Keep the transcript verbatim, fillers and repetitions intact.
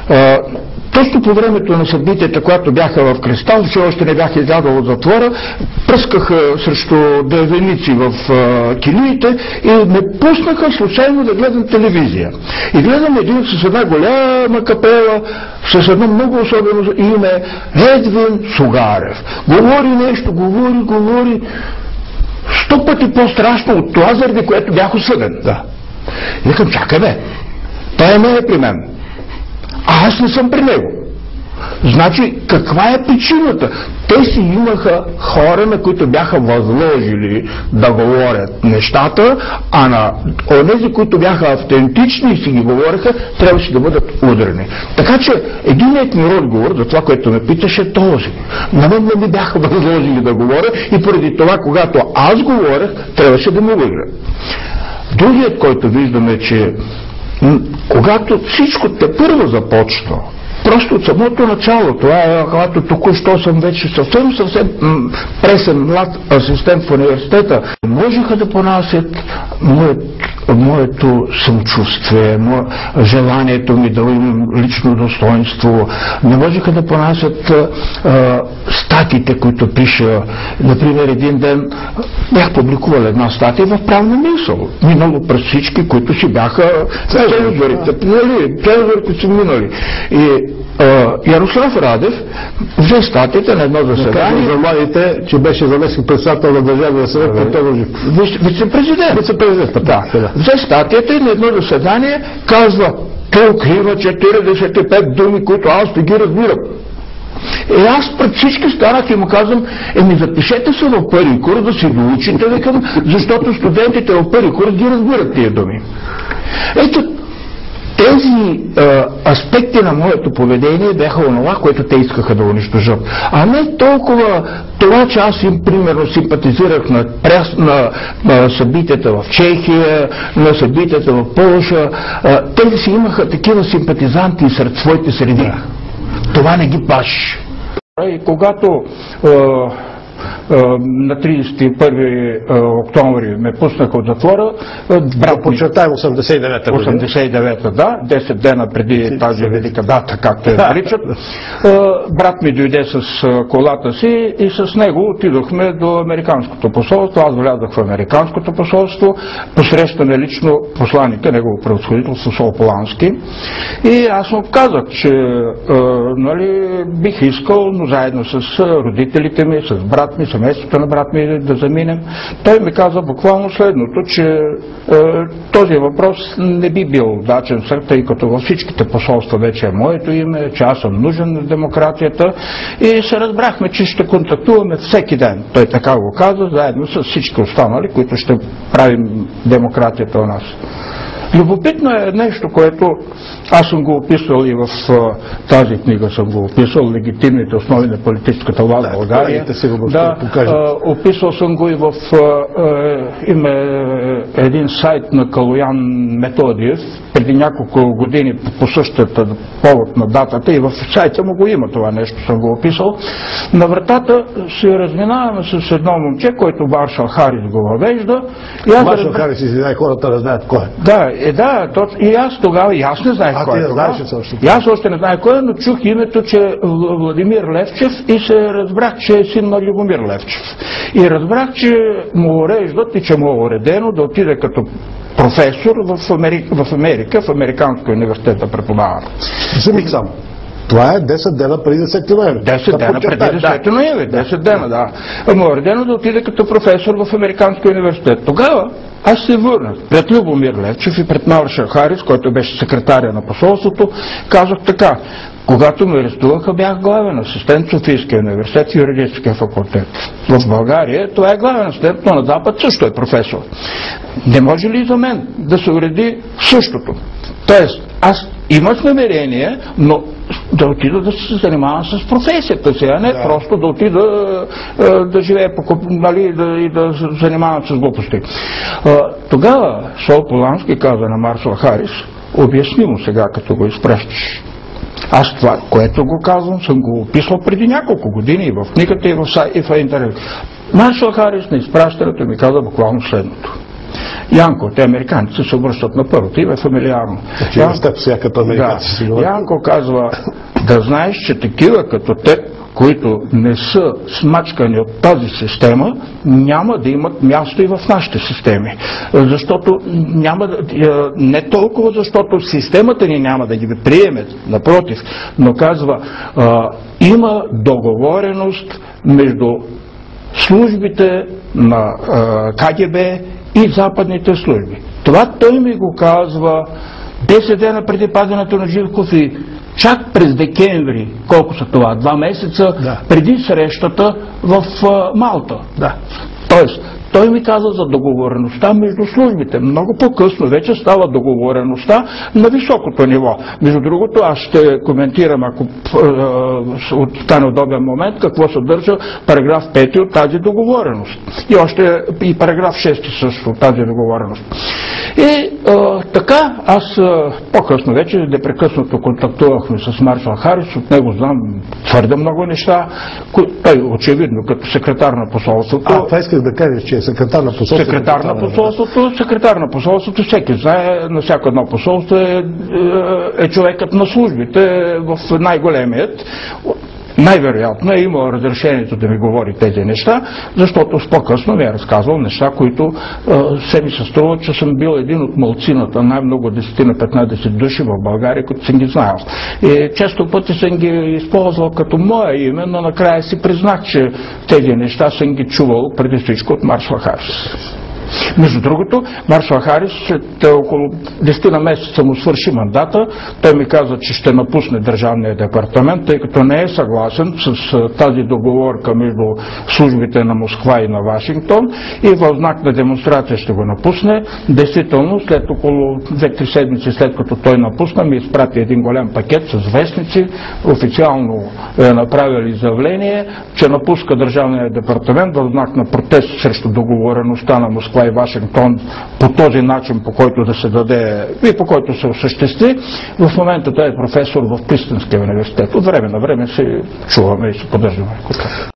А, точно по времето на събитията, когато бяха в Кристал, все още не бях излязъл от затвора, пръскаха срещу девеници в а, киниите и ме пуснаха случайно да гледам телевизия. И гледам един с една голяма капела, с едно много особено име, Едвин Сугарев. Говори нещо, говори, говори, сто пъти по-страшно от това, заради което бях осъден. Да. И викам, чакай бе, той не е при мен. А аз не съм при него. Значи, каква е причината? Те си имаха хора, на които бяха възложили да говорят нещата, а на онези, които бяха автентични и си ги говореха, трябваше да бъдат удрени. Така че, единият ми отговор за това, което ме питаше, този. На мен не ми бяха възложили да говоря и поради това, когато аз говорех, трябваше да ме удрят. Другият, който виждаме, че когато всичко те първо започва, просто от самото начало, това е, когато току-що съм вече съвсем, съвсем пресен млад асистент в университета, можеха да понасят моят, моето самочувствие, мое, желанието ми да имам лично достоинство, не можеха да понасят а, статиите, които пиша. Например, един ден бях публикувал една статия в Правна мисъл, минало през всички, които си бяха цензорите, цензорите са минали. И Uh, Ярослав Радев взе статията на едно заседание. За младите, че беше заместник председател на Държавния съвет по Тодор Живков. Вице-президент. Вице-президент, да. да. Взе статията и на едно заседание казва, тук има четиридесет и пет думи, които аз не ги разбирам. И аз пред всички станах и му казвам, еми запишете се в първи курс да си доучите, викам, защото студентите в първи курс ги разбират тия думи. Ето, тези е, аспекти на моето поведение бяха онова, което те искаха да унищожат. А не толкова това, че аз им примерно симпатизирах на, прес, на, на събитията в Чехия, на събитията в Полша. Е, те си имаха такива симпатизанти сред своите среди. Това не ги паши. И когато е, на тридесет и първи октомври ме пуснаха от затвора. Да, подчертаем осемдесет и девета година. осемдесет и девета, да, десет дена преди тази велика дата, както я наричат. Брат ми дойде с колата си и с него отидохме до Американското посолство. Аз влязах в Американското посолство, посрещаме лично посланика, негово превъзходителство Сол Полански. И аз му казах, че нали, бих искал, но заедно с родителите ми, с брат ми, семейството на брат ми да заминем. Той ми каза буквално следното, че е, този въпрос не би бил удачен, тъй като във всичките посолства вече е моето име, че аз съм нужен на демокрацията и се разбрахме, че ще контактуваме всеки ден. Той така го каза, заедно с всички останали, които ще правим демокрацията у нас. Любопитно е нещо, което аз съм го описал и в uh, тази книга съм го описал, легитимните основи на политическата власт в да, България. Го да, uh, описал съм го и в uh, uh, име един сайт на Калоян Методиев, преди няколко години по същата повод на датата, и в сайта му го има това нещо, съм го описал. На вратата се разминаваме с едно момче, който Маршал Харис го въвежда. Маршал Харис, извинай, хората не знаят кой е. Да, е, да, точно. И аз тогава, и аз не знаех а, кой е. А ти не знаеш също? И аз още не знаех кой е, но чух името, че Владимир Левчев, и се разбрах, че е син на Любомир Левчев. И разбрах, че му уреждат и че му е уредено да отиде като професор в Америка, в, Америка, в Американския университет да преподава. Замик сам. Това е десет дена преди десети ноември. десет дена преди десети ноември. десет дена, да. Му е уредено да отиде като професор в Американския университет. Тогава аз се върнах пред Любомир Левчев и пред Маршал Харис, който беше секретаря на посолството, казах така: когато ме арестуваха, бях главен асистент в Софийския университет и юридическия факултет. В България това е главен асистент, но на Запад също е професор. Не може ли за мен да се уреди същото? Тоест, аз имах намерение, но да отида да се занимавам с професията си, а не да. Просто да отида да, да живея по, нали, да, и да занимавам с глупости. Тогава Сол Полански каза на Маршал Харис: обясни му сега, като го изпращаш. Аз това, което го казвам, съм го описал преди няколко години и в книгата, и в, и в интернет. Маршал Харис на изпращането ми каза буквално следното: Янко, те американци се връщат на първото име фамилиарно. Значи Ян... сега като американци си говорят. Янко казва, да знаеш, че такива като теб, които не са смачкани от тази система, няма да имат място и в нашите системи. Защото няма да, не толкова защото системата ни няма да ги приеме, напротив, но казва, а, има договореност между службите на а, КГБ и западните служби. Това той ми го казва десет дена преди падането на Живков и чак през декември, колко са това, два месеца, да. преди срещата в а, Малта. Да. Тоест, той ми каза за договореността между службите. Много по-късно вече става договореността на високото ниво. Между другото, аз ще коментирам, ако стане удобен момент, какво съдържа параграф пети от тази договореност. И още и параграф шести също от тази договореност. И а, така, аз по-късно вече непрекъснато контактувахме с маршал Харис, от него знам твърде много неща, кои, той очевидно като секретар на посолството. А, това исках да кажеш, че е секретар на посолството. Секретар на посолството, секретар на посолството, всеки знае, на всяко едно посолство е, е, е човекът на службите в най-големият. Най-вероятно е имал разрешението да ми говори тези неща, защото с по-късно ми е разказвал неща, които е, се ми се струва, че съм бил един от малцината, най-много десет на петнайсет души в България, които съм ги знаел. И често пъти съм ги използвал като мое име, но накрая си признах, че тези неща съм ги чувал преди всичко от маршал Харис. Между другото, маршал Харис след около десет на месеца му свърши мандата. Той ми каза, че ще напусне Държавния департамент, тъй като не е съгласен с тази договорка между службите на Москва и на Вашингтон и в знак на демонстрация ще го напусне. Действително, след около две-три седмици след като той напусна, ми изпрати един голям пакет с вестници. Официално е направили заявление, че напуска Държавния департамент в знак на протест срещу договореността на Москва и Вашингтон по този начин, по който да се даде и по който се осъществи. В момента той е професор в Пристинския университет. От време на време се чуваме и се поддържаме.